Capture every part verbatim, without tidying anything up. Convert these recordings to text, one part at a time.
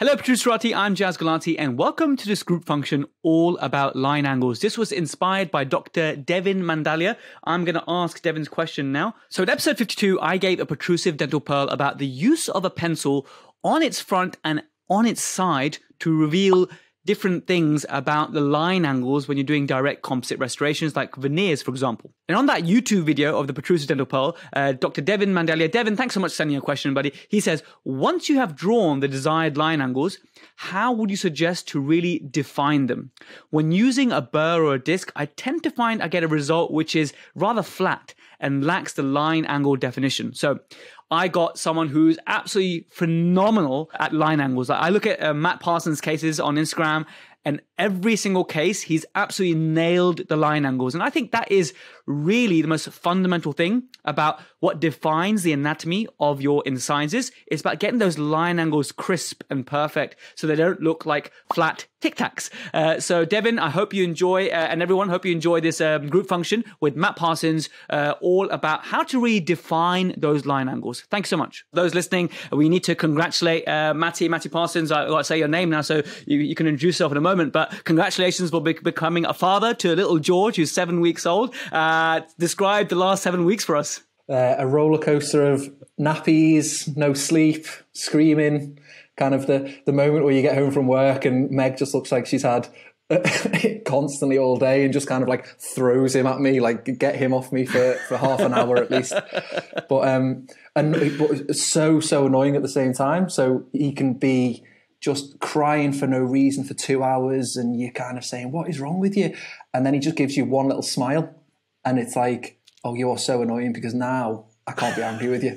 Hello, Protruserati, I'm Jazz Galanti, and welcome to this group function all about line angles. This was inspired by Doctor Devin Mandalia. I'm going to ask Devin's question now. So in episode fifty-two, I gave a protrusive dental pearl about the use of a pencil on its front and on its side to reveal different things about the line angles when you're doing direct composite restorations, like veneers, for example. And on that YouTube video of the protrusive dental pearl, uh, Doctor Devin Mandalia, Devin, thanks so much for sending your question, buddy. He says, once you have drawn the desired line angles, how would you suggest to really define them? When using a burr or a disc, I tend to find I get a result which is rather flat and lacks the line angle definition. So I got someone who's absolutely phenomenal at line angles. I look at uh, Matt Parsons' cases on Instagram, and every single case, he's absolutely nailed the line angles. And I think that is really the most fundamental thing about what defines the anatomy of your incisors. It's about getting those line angles crisp and perfect so they don't look like flat Tic Tacs. Uh, so Devin, I hope you enjoy, uh, and everyone, hope you enjoy this um, group function with Matt Parsons, uh, all about how to really define those line angles. Thanks so much. Those listening, we need to congratulate uh, Matty, Matty Parsons. I got to say your name now, so you, you can introduce yourself in a moment, but congratulations for be becoming a father to little George, who's seven weeks old. Uh, describe the last seven weeks for us. Uh, a roller coaster of nappies, no sleep, screaming, kind of the, the moment where you get home from work and Meg just looks like she's had constantly all day and just kind of like throws him at me, like get him off me for, for half an hour at least. But, um, and but it's so, so annoying at the same time. So he can be just crying for no reason for two hours and you're kind of saying, what is wrong with you? And then he just gives you one little smile and it's like, oh, you are so annoying because now I can't be angry with you.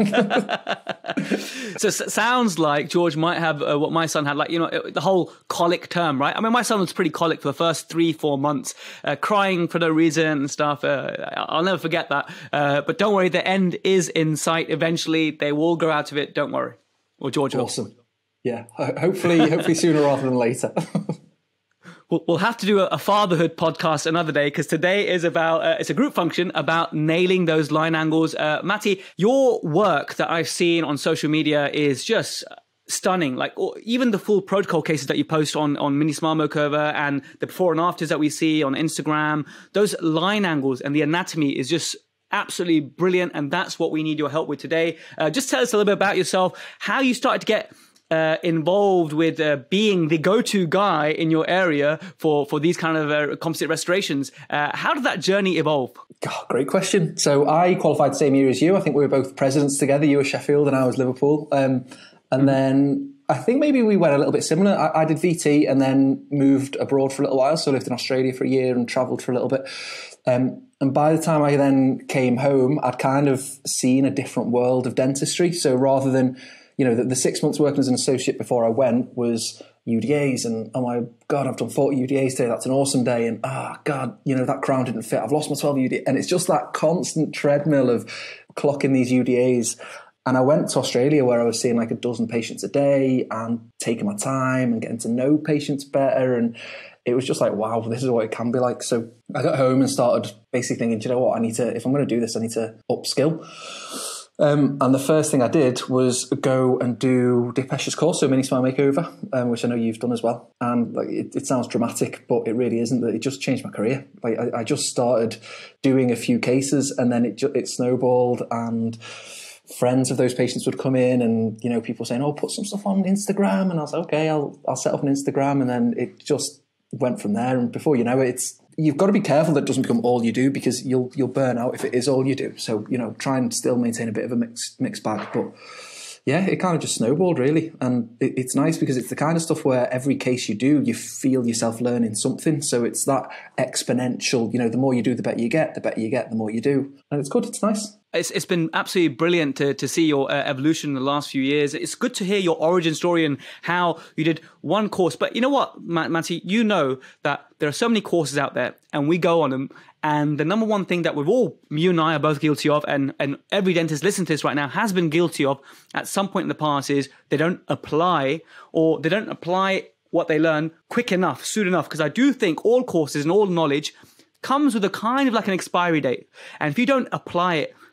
So it sounds like George might have uh, what my son had, like, you know, the whole colic term, right? I mean, my son was pretty colic for the first three, four months, uh, crying for no reason and stuff. Uh, I'll never forget that. Uh, but don't worry, the end is in sight. Eventually, they will grow out of it. Don't worry. Or George will. Awesome. Yeah, hopefully, hopefully sooner rather than later. We'll have to do a fatherhood podcast another day because today is about, uh, it's a group function about nailing those line angles. Uh, Matty, your work that I've seen on social media is just stunning. Like even the full protocol cases that you post on, on Mini Smile Makeover and the before and afters that we see on Instagram, those line angles and the anatomy is just absolutely brilliant. And that's what we need your help with today. Uh, just tell us a little bit about yourself, how you started to get Uh, involved with uh, being the go-to guy in your area for, for these kind of uh, composite restorations. Uh, how did that journey evolve? Oh, great question. So I qualified the same year as you. I think we were both presidents together. You were Sheffield and I was Liverpool. Um, and mm-hmm. then I think maybe we went a little bit similar. I, I did V T and then moved abroad for a little while. So I lived in Australia for a year and travelled for a little bit. Um, and by the time I then came home, I'd kind of seen a different world of dentistry. So rather than You know, the, the six months working as an associate before I went was U D As and, oh my God, I've done forty U D As today. That's an awesome day. And, ah, oh God, you know, that crown didn't fit. I've lost my twelve U D As. And it's just that constant treadmill of clocking these U D As. And I went to Australia where I was seeing like a dozen patients a day and taking my time and getting to know patients better. And it was just like, wow, this is what it can be like. So I got home and started basically thinking, do you know what? I need to, if I'm going to do this, I need to upskill. Um, and the first thing I did was go and do Dick Pescia's course, so Mini Smile Makeover, um, which I know you've done as well. And like, it, it sounds dramatic, but it really isn't. It just changed my career. Like I, I just started doing a few cases, and then it it snowballed. And friends of those patients would come in, and you know, people saying, "Oh, put some stuff on Instagram," and I was like, "Okay, I'll I'll set up an Instagram," and then it just went from there. And before you know it, it's you've got to be careful that it doesn't become all you do because you'll you'll burn out if it is all you do. So, you know, try and still maintain a bit of a mixed mixed bag. But yeah, it kind of just snowballed really. And it, it's nice because it's the kind of stuff where every case you do, you feel yourself learning something. So it's that exponential, you know, the more you do, the better you get, the better you get, the more you do. And it's good, it's nice. It's, it's been absolutely brilliant to, to see your uh, evolution in the last few years. It's good to hear your origin story and how you did one course. But you know what, Matty, you know that there are so many courses out there and we go on them. And the number one thing that we've all, you and I are both guilty of, and, and every dentist listening to this right now has been guilty of at some point in the past, is they don't apply or they don't apply what they learn quick enough, soon enough. Because I do think all courses and all knowledge comes with a kind of like an expiry date. And if you don't apply it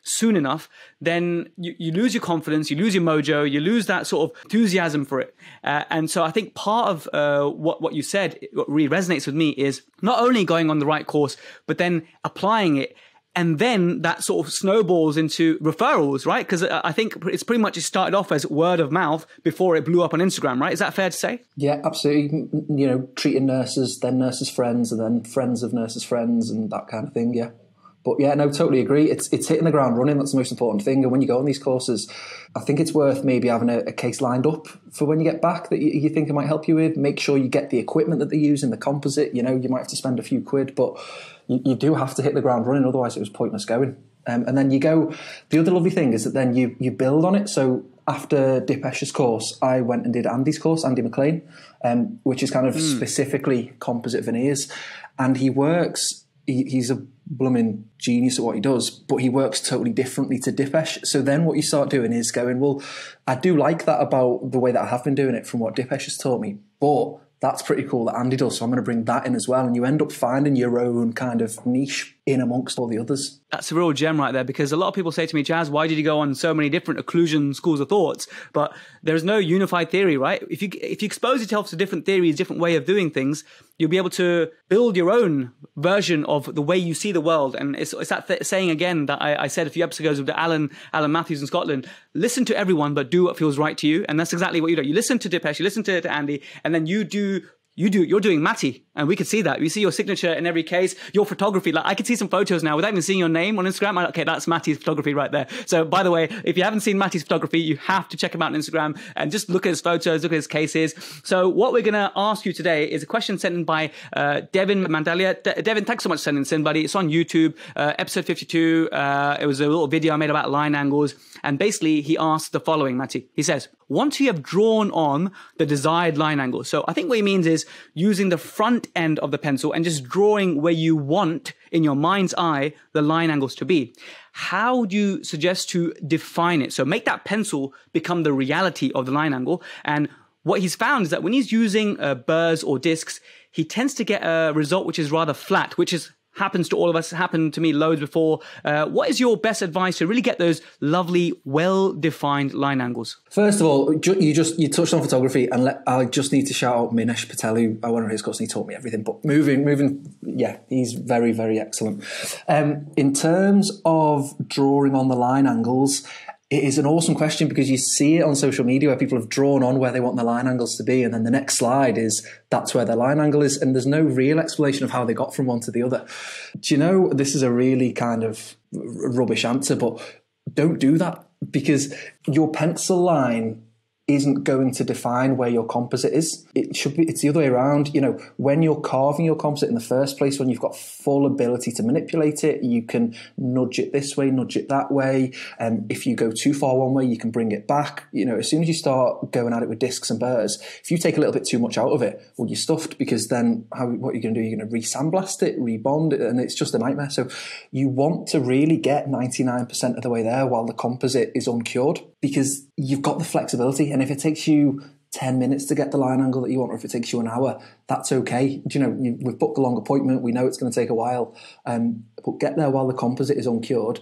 soon enough, then you, you lose your confidence, you lose your mojo, you lose that sort of enthusiasm for it. Uh, and so I think part of uh, what, what you said, what really resonates with me is not only going on the right course, but then applying it. And then that sort of snowballs into referrals, right? Because I think it's pretty much it started off as word of mouth before it blew up on Instagram, right? Is that fair to say? Yeah, absolutely. You know, treating nurses, then nurses' friends, and then friends of nurses' friends and that kind of thing, yeah. But yeah, no, totally agree. It's it's hitting the ground running. That's the most important thing. And when you go on these courses, I think it's worth maybe having a, a case lined up for when you get back that you, you think it might help you with. Make sure you get the equipment that they use in the composite. You know, you might have to spend a few quid, but you, you do have to hit the ground running. Otherwise, it was pointless going. Um, and then you go. The other lovely thing is that then you you build on it. So after Dipesh's course, I went and did Andy's course, Andy McLean, um, which is kind of mm. specifically composite veneers, and he works. He, he's a blooming genius at what he does, but he works totally differently to Dipesh. So then what you start doing is going, well, I do like that about the way that I have been doing it from what Dipesh has taught me, but that's pretty cool that Andy does, so I'm going to bring that in as well. And you end up finding your own kind of niche in amongst all the others. That's a real gem right there, because a lot of people say to me, Jazz, why did you go on so many different occlusion schools of thoughts? But there's no unified theory, right? If you if you expose yourself to different theories, different way of doing things, you'll be able to build your own version of the way you see the world. And it's, it's that th- saying again that I, I said a few episodes ago with Alan, Alan Matthews in Scotland, listen to everyone, but do what feels right to you. And that's exactly what you do. You listen to Dipesh, you listen to, to Andy, and then you do... You do, you're doing Matty, and we can see that. We see your signature in every case, your photography. Like I can see some photos now without even seeing your name on Instagram. I'm like, okay, that's Matty's photography right there. So by the way, if you haven't seen Matty's photography, you have to check him out on Instagram and just look at his photos, look at his cases. So what we're going to ask you today is a question sent in by uh, Devin Mandalia. De- Devin, thanks so much for sending this in, buddy. It's on YouTube, uh, episode fifty-two. Uh, it was a little video I made about line angles. And basically he asked the following, Matty. He says, once you have drawn on the desired line angle. So I think what he means is using the front end of the pencil and just drawing where you want in your mind's eye the line angles to be. How do you suggest to define it? So make that pencil become the reality of the line angle. And what he's found is that when he's using uh, burrs or discs, he tends to get a result which is rather flat, which is happens to all of us, happened to me loads before. Uh, what is your best advice to really get those lovely, well-defined line angles? First of all, ju- you just you touched on photography, and let, I just need to shout out Minesh Patel, who I went on his course and he taught me everything. But moving, moving, yeah, he's very, very excellent. Um, in terms of drawing on the line angles, it is an awesome question because you see it on social media where people have drawn on where they want the line angles to be, and then the next slide is that's where their line angle is, and there's no real explanation of how they got from one to the other. Do you know, this is a really kind of rubbish answer, but don't do that, because your pencil line isn't going to define where your composite is. It should be, it's the other way around. You know, when you're carving your composite in the first place, when you've got full ability to manipulate it, you can nudge it this way, nudge it that way. And um, if you go too far one way, you can bring it back. You know, as soon as you start going at it with discs and burrs, if you take a little bit too much out of it, well, you're stuffed, because then how, what you're going to do, you're going to re-sandblast it, rebond it, and it's just a nightmare. So you want to really get ninety-nine percent of the way there while the composite is uncured, because you've got the flexibility. And if it takes you ten minutes to get the line angle that you want, or if it takes you an hour, that's okay. You know, you, we've booked a long appointment. We know it's going to take a while, um, but get there while the composite is uncured.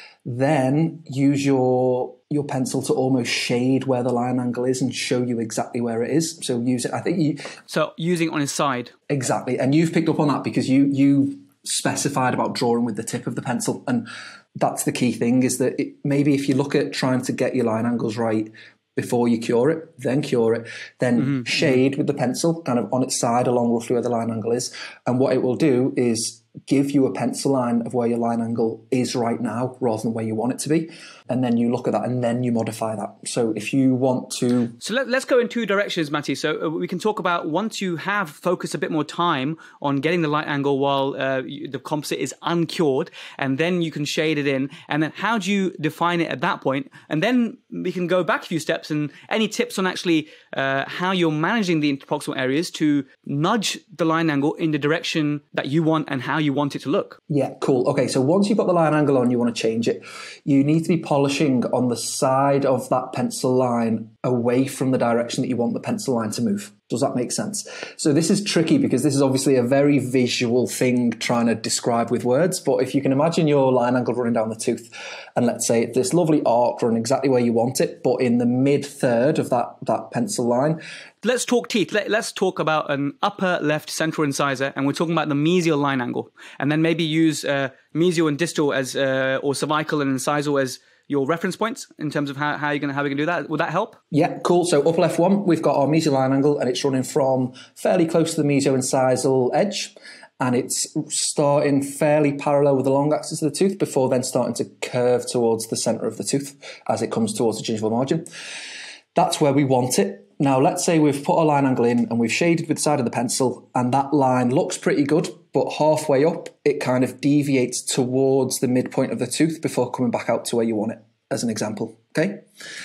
Then use your your pencil to almost shade where the line angle is and show you exactly where it is. So use it. I think you. So using it on his side. Exactly, and you've picked up on that because you you specified about drawing with the tip of the pencil, and that's the key thing. Is that it, maybe if you look at trying to get your line angles right before you cure it, then cure it, then mm-hmm. shade with the pencil kind of on its side along roughly where the line angle is. And what it will do is give you a pencil line of where your line angle is right now rather than where you want it to be. And then you look at that and then you modify that. So if you want to... So let, let's go in two directions, Matty. So we can talk about once you have focused a bit more time on getting the light angle while uh, the composite is uncured, and then you can shade it in. And then how do you define it at that point? And then we can go back a few steps, and any tips on actually uh, how you're managing the interproximal areas to nudge the line angle in the direction that you want and how you want it to look. Yeah, cool. Okay, so once you've got the line angle on, you want to change it. You need to be polished polishing on the side of that pencil line away from the direction that you want the pencil line to move. Does that make sense? So this is tricky because this is obviously a very visual thing trying to describe with words. But if you can imagine your line angle running down the tooth, and let's say it's this lovely arc running exactly where you want it, but in the mid third of that, that pencil line. Let's talk teeth. Let, let's talk about an upper left central incisor, and we're talking about the mesial line angle. And then maybe use uh, mesial and distal as, uh, or cervical and incisal as your reference points in terms of how, how you're gonna how we can do that. Would that help? Yeah, cool. So upper left one, we've got our mesial line angle, and it's running from fairly close to the mesio-incisal edge, and it's starting fairly parallel with the long axis of the tooth before then starting to curve towards the center of the tooth as it comes towards the gingival margin. That's where we want it. Now, let's say we've put our line angle in and we've shaded with the side of the pencil, and that line looks pretty good, but halfway up, it kind of deviates towards the midpoint of the tooth before coming back out to where you want it, as an example, okay?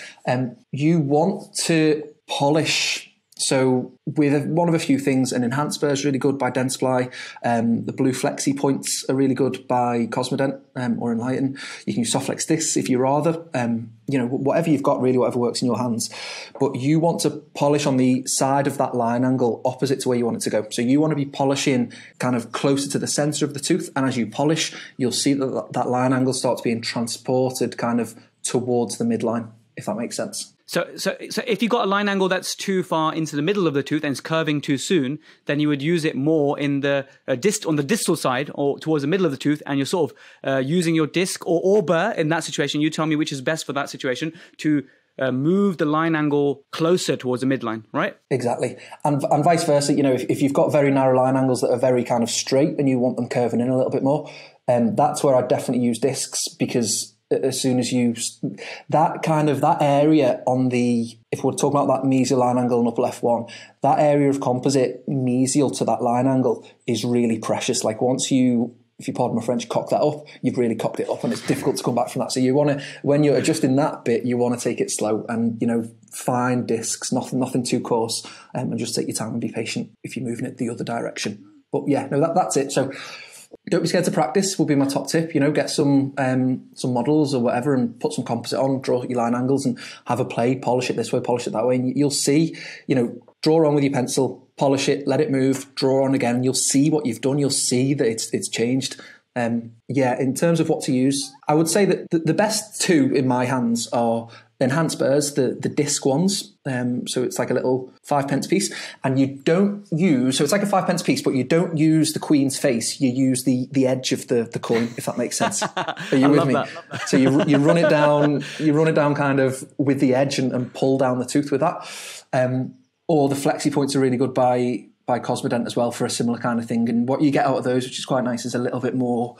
Um, you want to polish. So with one of a few things, an enhanced spur is really good by Dentsply. Um, the blue flexi points are really good by Cosmodent um, or Enlighten. You can use Softflex discs if you rather. Um, you know, whatever you've got, really, whatever works in your hands. But you want to polish on the side of that line angle opposite to where you want it to go. So you want to be polishing kind of closer to the center of the tooth. And as you polish, you'll see that that line angle starts being transported kind of towards the midline, if that makes sense. So, so, so if you've got a line angle that's too far into the middle of the tooth and it's curving too soon, then you would use it more in the uh, dist on the distal side or towards the middle of the tooth, and you're sort of uh, using your disc or, or burr in that situation. You tell me which is best for that situation to uh, move the line angle closer towards the midline, right? Exactly, and and vice versa. You know, if, if you've got very narrow line angles that are very kind of straight and you want them curving in a little bit more, um, that's where I definitely use discs, because as soon as you, that kind of, that area on the, if we're talking about that mesial line angle and upper left one, that area of composite mesial to that line angle is really precious. Like once you, if you pardon my French, cock that up, you've really cocked it up, and it's difficult to come back from that. So you want to, when you're adjusting that bit, you want to take it slow and, you know, fine discs, nothing, nothing too coarse, um, and just take your time and be patient if you're moving it the other direction. But yeah, no, that, that's it. So don't be scared to practice, will be my top tip. You know, get some um, some models or whatever and put some composite on, draw your line angles and have a play, polish it this way, polish it that way. And you'll see, you know, draw on with your pencil, polish it, let it move, draw on again. You'll see what you've done. You'll see that it's it's changed. Um, yeah, in terms of what to use, I would say that the, the best two in my hands are enhanced spurs, the, the disc ones. Um, so it's like a little five pence piece, and you don't use, so it's like a five pence piece, but you don't use the Queen's face. You use the, the edge of the, the coin, if that makes sense. Are you I with love me? That, love that. So you, you run it down, you run it down kind of with the edge and, and pull down the tooth with that. Um, or the flexi points are really good by, by Cosmodent as well for a similar kind of thing. And what you get out of those, which is quite nice, is a little bit more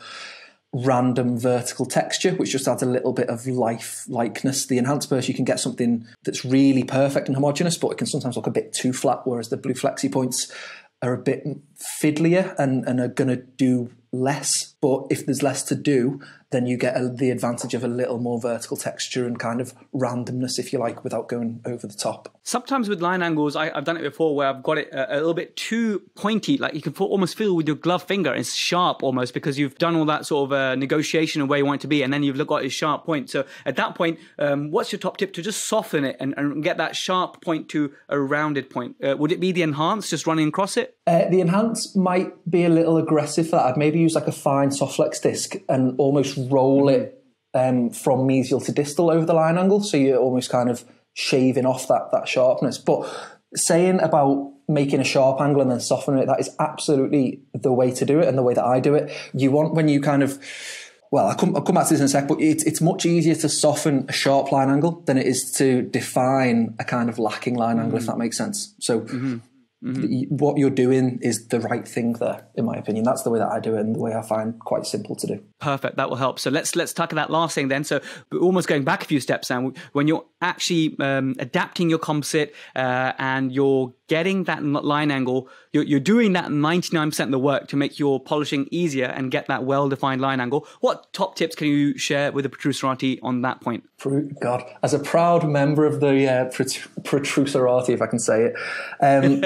random vertical texture, which just adds a little bit of life likeness. The enhanced spurs, you can get something that's really perfect and homogeneous, but it can sometimes look a bit too flat, whereas the blue flexi points are a bit fiddlier and, and are going to do less. But if there's less to do, then you get a, the advantage of a little more vertical texture and kind of randomness, if you like, without going over the top. Sometimes with line angles, I, I've done it before where I've got it a, a little bit too pointy, like you can feel, almost feel with your glove finger. It's sharp almost because you've done all that sort of uh, negotiation of where you want it to be, and then you've got a sharp point. So at that point, um, what's your top tip to just soften it and, and get that sharp point to a rounded point? Uh, would it be the enhanced, just running across it? Uh, the enhanced might be a little aggressive for that. I'd maybe use like a fine Softflex disc and almost roll it um, from mesial to distal over the line angle, so you're almost kind of shaving off that that sharpness. But saying about making a sharp angle and then softening it, that is absolutely the way to do it and the way that I do it. You want, when you kind of, well, I'll come, I'll come back to this in a sec, but it's, it's much easier to soften a sharp line angle than it is to define a kind of lacking line angle, mm-hmm. if that makes sense. So mm-hmm. Mm-hmm. what you're doing is the right thing there, in my opinion. That's the way that I do it and the way I find quite simple to do. Perfect. That will help. So let's let's tackle that last thing then. So we're almost going back a few steps now. When you're actually um, adapting your composite uh, and you're getting that line angle, you're, you're doing that ninety-nine percent of the work to make your polishing easier and get that well-defined line angle. What top tips can you share with the Protruserati on that point? God, as a proud member of the uh, Protruserati, if I can say it, um,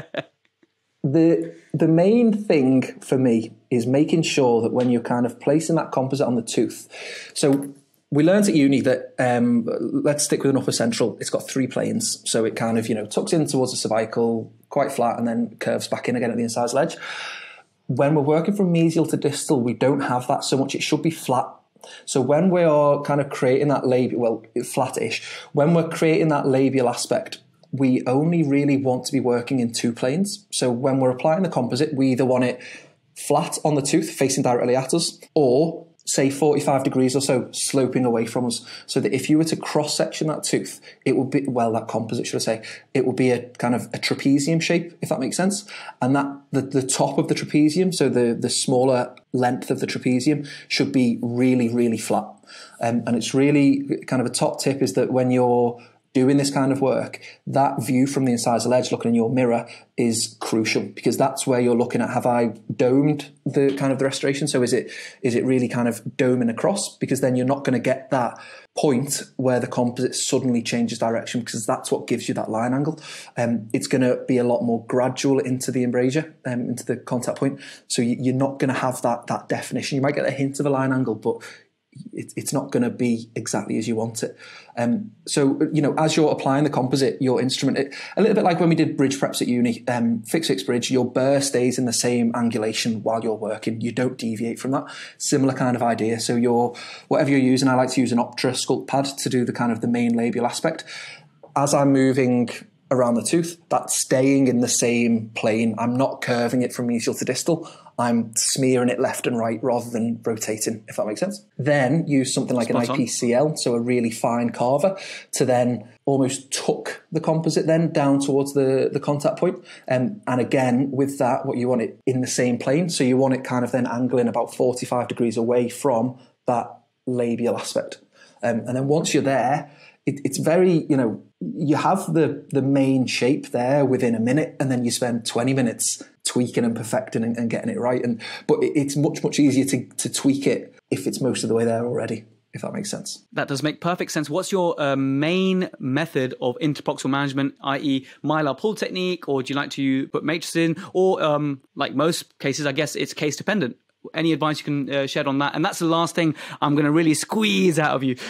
the the main thing for me is making sure that when you're kind of placing that composite on the tooth, so we learned at uni that, um, let's stick with an upper central. It's got three planes. So it kind of, you know, tucks in towards the cervical, quite flat, and then curves back in again at the incisal edge. When we're working from mesial to distal, we don't have that so much. It should be flat. So when we are kind of creating that labial, well, flat-ish, when we're creating that labial aspect, we only really want to be working in two planes. So when we're applying the composite, we either want it flat on the tooth, facing directly at us, or say forty-five degrees or so, sloping away from us, so that if you were to cross-section that tooth, it would be, well, that composite, should I say, it would be a kind of a trapezium shape, if that makes sense. And that the, the top of the trapezium, so the, the smaller length of the trapezium, should be really, really flat. Um, and it's really kind of a top tip is that when you're doing this kind of work, that view from the incisal edge looking in your mirror is crucial, because that's where you're looking at, have I domed the kind of the restoration? So is it is it really kind of doming across? Because then you're not going to get that point where the composite suddenly changes direction, because that's what gives you that line angle. Um, it's going to be a lot more gradual into the embrasure, um, into the contact point. So you, you're not going to have that that definition. You might get a hint of a line angle, but It, it's not going to be exactly as you want it. Um, so, you know, as you're applying the composite, your instrument, it, a little bit like when we did bridge preps at uni, um, fixed fixed bridge, your burr stays in the same angulation while you're working. You don't deviate from that. Similar kind of idea. So your, whatever you're using, I like to use an Optra sculpt pad to do the kind of the main labial aspect. As I'm moving around the tooth, that's staying in the same plane. I'm not curving it from mesial to distal. I'm smearing it left and right rather than rotating, if that makes sense. Then use something like Spot an I P C L, so a really fine carver, to then almost tuck the composite then down towards the, the contact point. Um, and again, with that, what you want it in the same plane. So you want it kind of then angling about forty-five degrees away from that labial aspect. Um, and then once you're there, it, it's very, you know, you have the, the main shape there within a minute, and then you spend twenty minutes tweaking and perfecting and, and getting it right. And but it, it's much, much easier to, to tweak it if it's most of the way there already, if that makes sense. That does make perfect sense. What's your uh, main method of interproximal management, that is mylar pull technique, or do you like to put matrices in? Or um, like most cases, I guess it's case dependent. Any advice you can uh, shed on that? And that's the last thing I'm going to really squeeze out of you.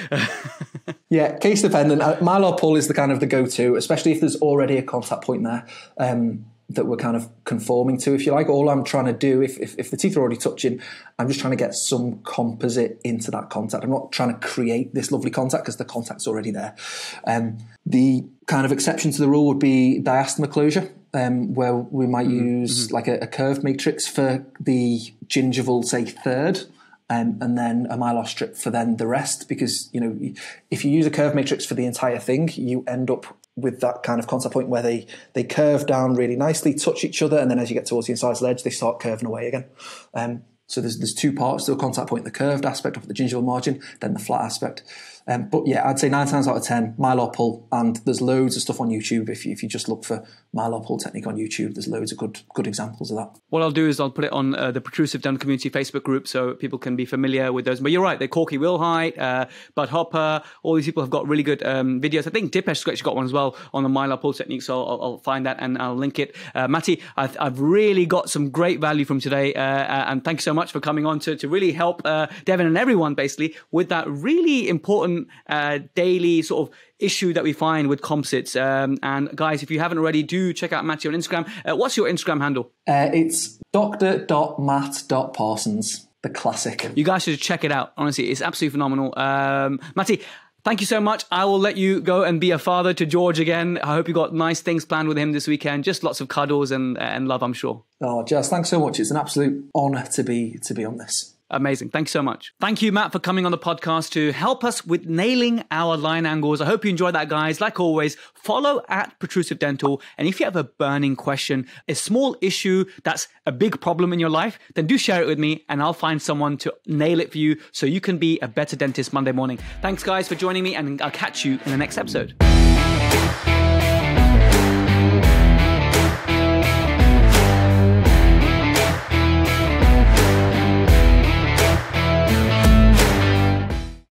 Yeah, case dependent. Uh, mylar pull is the kind of the go-to, especially if there's already a contact point there um, that we're kind of conforming to, if you like. All I'm trying to do, if, if, if the teeth are already touching, I'm just trying to get some composite into that contact. I'm not trying to create this lovely contact because the contact's already there. Um, the kind of exception to the rule would be diastema closure, um, where we might mm-hmm. use mm-hmm. like a, a curved matrix for the gingival, say, third, Um, and then a mylar strip for then the rest, because, you know, if you use a curve matrix for the entire thing, you end up with that kind of contact point where they, they curve down really nicely, touch each other, and then as you get towards the incisal edge, they start curving away again. Um, so there's there's two parts to a contact point, the curved aspect of the gingival margin, then the flat aspect. Um, but yeah, I'd say nine times out of ten, mylar pull, and there's loads of stuff on YouTube. If you, if you just look for mylar pull technique on YouTube, there's loads of good good examples of that. What I'll do is I'll put it on uh, the Protrusive Dental Community Facebook group so people can be familiar with those. But you're right, they're Corky Wilhite, uh, Bud Hopper, all these people have got really good um, videos. I think Dipesh actually got one as well on the mylar pull technique, so I'll, I'll find that and I'll link it. Uh, Matty, I've, I've really got some great value from today, uh, and thank you so much for coming on to, to really help uh, Devin and everyone basically with that really important uh, daily sort of issue that we find with composites. Um, and guys, if you haven't already, do check out Matty on Instagram. Uh, what's your Instagram handle? Uh, it's Dr Matt Parsons, the classic. You guys should check it out. Honestly, it's absolutely phenomenal. Um, Matty, thank you so much. I will let you go and be a father to George again. I hope you got nice things planned with him this weekend. Just lots of cuddles and, and love, I'm sure. Oh, Jess, thanks so much. It's an absolute honour to be to be on this. Amazing. Thank you so much. Thank you, Matt, for coming on the podcast to help us with nailing our line angles. I hope you enjoyed that, guys. Like always, follow at Protrusive Dental. And if you have a burning question, a small issue that's a big problem in your life, then do share it with me and I'll find someone to nail it for you so you can be a better dentist Monday morning. Thanks, guys, for joining me, and I'll catch you in the next episode.